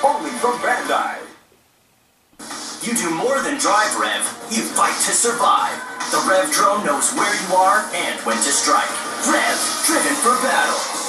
only from Bandai. You do more than drive, Rev. You fight to survive. The Rev drone knows where you are and when to strike. Rev, driven for battle.